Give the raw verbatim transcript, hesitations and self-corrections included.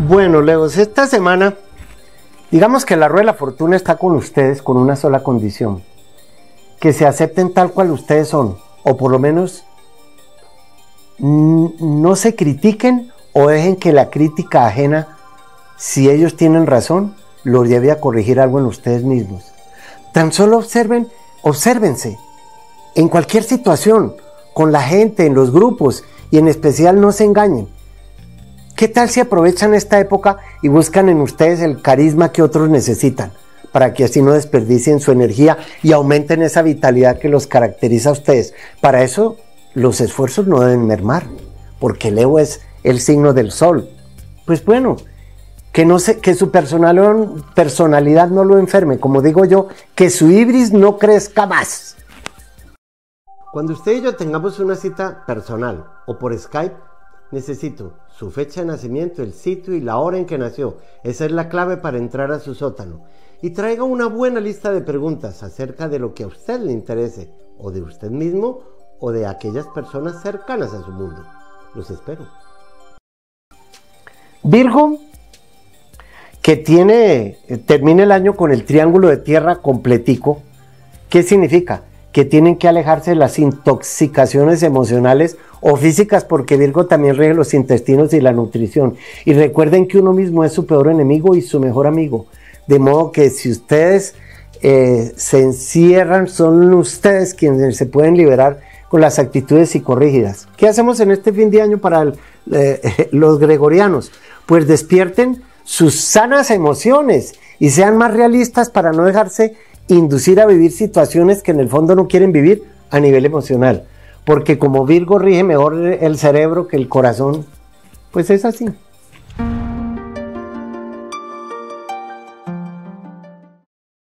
Bueno, Leos, esta semana, digamos que la rueda de la fortuna está con ustedes con una sola condición: que se acepten tal cual ustedes son, o por lo menos no se critiquen o dejen que la crítica ajena, si ellos tienen razón, los lleve a corregir algo en ustedes mismos. Tan solo observen, obsérvense en cualquier situación, con la gente, en los grupos, y en especial no se engañen. ¿Qué tal si aprovechan esta época y buscan en ustedes el carisma que otros necesitan, para que así no desperdicien su energía y aumenten esa vitalidad que los caracteriza a ustedes? Para eso los esfuerzos no deben mermar, porque Leo es el signo del sol. Pues bueno, que, no se, que su personalidad no lo enferme, como digo yo, que su ibris no crezca más. Cuando usted y yo tengamos una cita personal o por Skype, necesito su fecha de nacimiento, el sitio y la hora en que nació. Esa es la clave para entrar a su sótano. Y traiga una buena lista de preguntas acerca de lo que a usted le interese, o de usted mismo, o de aquellas personas cercanas a su mundo. Los espero. Virgo, que tiene, termina el año con el triángulo de tierra completico. ¿Qué significa? Que tienen que alejarse de las intoxicaciones emocionales o físicas, porque Virgo también rige los intestinos y la nutrición. Y recuerden que uno mismo es su peor enemigo y su mejor amigo. De modo que si ustedes eh, se encierran, son ustedes quienes se pueden liberar con las actitudes psicorrígidas. ¿Qué hacemos en este fin de año para el, eh, los gregorianos? Pues despierten sus sanas emociones y sean más realistas para no dejarse inducir a vivir situaciones que en el fondo no quieren vivir a nivel emocional, porque como Virgo rige mejor el cerebro que el corazón, pues es así.